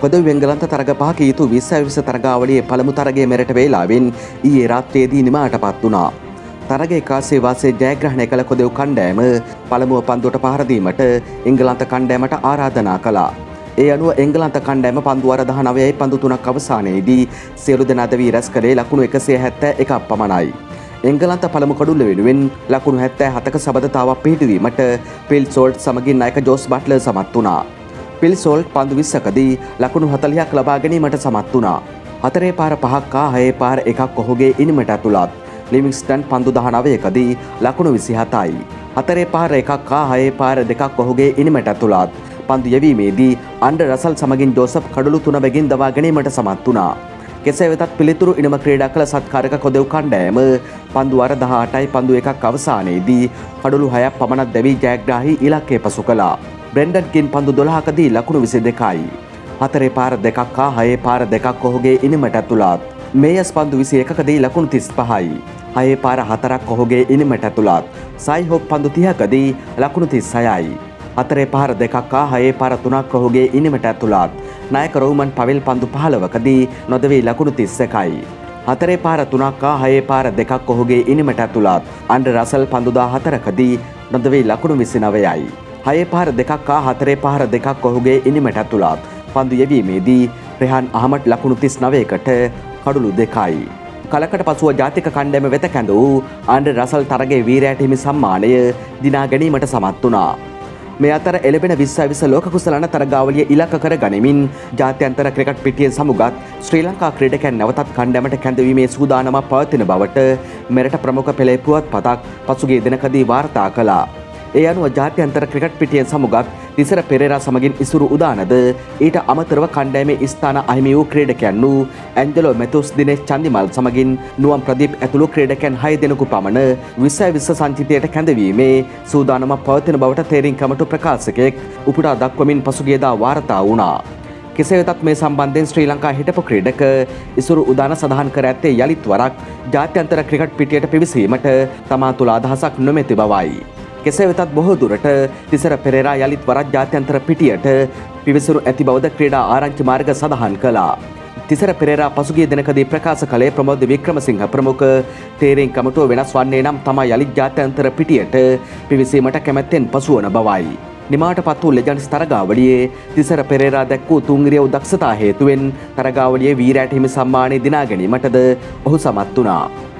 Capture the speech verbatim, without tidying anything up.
කොදවි එංගලන්ත තරග පහක ඊතු විස්සයි විස්ස තරගාවලියේ පළමු තරගයේ මෙරට වේලාවෙන් ඊයේ රාත්‍රියේදී නිමාටපත් වුණා. තරගයේ කාසේ වාසේ ජයග්‍රහණය කළ කොදවි කණ්ඩායම පළමුව පන්දුවට පහර දීමට එංගලන්ත කණ්ඩායමට ආරාධනා කළා. ඒ අනුව එංගලන්ත කණ්ඩායම පන්දු වාර දහනවයයි පන්දු තුනක් අවසානයේදී සියලු දෙනා දවී රැස් කළේ ලකුණු එකසිය හැත්තෑ එකක් පමණයි. එංගලන්ත පළමු කඩුල්ල වෙනුවෙන් ලකුණු හැත්තෑ හතක සබඳතාවක් පිහිටුවීමට පිල් සෝල්ට් සමගින් නායක ජෝස් බට්ලර් සමත් වුණා. පිල් සෝල්ට් පන්දු විස්සකදී ලකුණු හතළිහක් ලබා ගැනීමට සමත් වුණා. හතරේ පාර පහක් හා හයේ පාර එකක් ඔහුගේ ඉනිමට ඇතුළත්. ලිවිංස්ටන් පන්දු දහනවයකදී ලකුණු විසිහතයි. හතරේ පාර එකක් හා හයේ පාර දෙකක් ඔහුගේ ඉනිමට ඇතුළත්. පන්දු යැවීමේදී අන්ඩර් රසල් සමගින් ජෝසප් කඩුළු තුන බැගින් දවා ගැනීමට සමත් වුණා. කෙසේ වෙතත් පිළිතුරු ඉනම ක්‍රීඩා කළ සත්කාරක කොදව් කණ්ඩායම පන්දු වාර දහඅටයි පන්දු එකක් අවසානයේදී කඩුළු හයක් පමණක් දැවී ජයග්‍රාහී ඉලක්කය පසු කළා. බ්‍රෙන්ඩන් කින් පන්දු දොළහකදී ලකුණු විසි දෙකයි. හතරේ පාර දෙකක් හා හයේ පාර දෙකක් ඔහුගේ ඉනිමට ඇතුළත්. මේයස් පන්දු විසි එකකදී ලකුණු තිස් පහයි. හයේ පාර හතරක් ඔහුගේ ඉනිමට ඇතුළත්. සයිහොප් පන්දු තිහකදී ලකුණු තිස් හයයි. හතරේ පාර දෙකක් හා හයේ පාර තුනක් ඔහුගේ ඉනිමට ඇතුළත්. නායක රෝමන් පවෙල් පන්දු පහළවකදී නොදවී ලකුණු තිස් එකයි. හතරේ පාර තුනක් හා හයේ පාර දෙකක් ඔහුගේ ඉනිමට ඇතුළත්. අන්ඩර් රසල් පන්දු දාහතරකදී නොදවී ලකුණු විසිනවයයි. හයේ පාර දෙකක් හා හතරේ පාර දෙකක් ඔහුගේ ඉනිමට ඇතුළත්. පන්දු යැවීමේදී රෙහාන් අහමඩ් ලකුණු තිස් නවයකට කඩුළු දෙකයි. කලකට පසුව ජාතික කණ්ඩායම වෙත කැඳ වූ අන්ඩර් රසල් තරගයේ වීරයාට හිමි සම්මානය දිනා ගැනීමට සමත් වුණා. මේ අතර එළඹෙන විස්සයි විස්ස ලෝක කුසලාන තරගාවලිය ඉලක්ක කර ගනිමින් ජාත්‍යන්තර ක්‍රිකට් පිටියෙන් සමුගත් ශ්‍රී ලංකා ක්‍රීඩකයන් නැවතත් කණ්ඩායමට කැඳවීමේ සූදානමක් පවතින බවට මෙරට ප්‍රමුඛ පෙළේ පුවත්පතක් පසුගිය දිනකදී වාර්තා කළා. ඒ අනුව ජාත්‍යන්තර ක්‍රිකට් පිටියෙන් සමුගත් තිසර පෙරේරා සමගින් ඉසුරු උදානද ඊට අමතරව කණ්ඩායමේ ස්ථාන අහිමි වූ ක්‍රීඩකයන් වූ ඇන්ජලෝ මෙතුස් දිනේෂ් චන්දිමල් සමගින් නුවම් ප්‍රදීප් ඇතුළු ක්‍රීඩකයන් හය දෙනෙකු පමණ විස්සයි විස්ස සංචිතයට කැඳවීමේ සූදානමක් පවතින බවට තේරීම් කමිටු ප්‍රකාශකයෙක් උපුටා දක්වමින් පසුගියදා වාර්තා වුණා. කෙසේ වෙතත් මේ සම්බන්ධයෙන් ශ්‍රී ලංකා හිටපු ක්‍රීඩක ඉසුරු උදාන සඳහන් කර ඇත්තේ යලිත් වරක් ජාත්‍යන්තර ක්‍රිකට් පිටියට පිවිසීමට තමා තුළ අදහසක් නොමැති බවයි. කෙසේ වෙතත් බොහෝ දුරට තිසර පෙරේරා යලිත් වරක් ජාත්‍යන්තර පිටියට පිවිසුරු ඇති බවද ක්‍රීඩා ආරංචි මාර්ග සඳහන් කළා. තිසර පෙරේරා පසුගිය දිනකදී ප්‍රකාශ කළේ ප්‍රමෝද වික්‍රමසිංහ ප්‍රමුඛ තේරීම් කමිටුව වෙනස් වන්නේ නම් තමයි යලිත් ජාත්‍යන්තර පිටියට පිවිසීමට කැමැත්තෙන් පසුවන බවයි. නිමාටපත් වූ ලෙජන්ඩ්ස් තරගාවලියේ තිසර පෙරේරා දැක් වූ තුන්ගිරියව් දක්ෂතා හේතුවෙන් තරගාවලියේ වීරයාට හිමි සම්මානය දිනා ගැනීමටද ඔහු සමත් වුණා.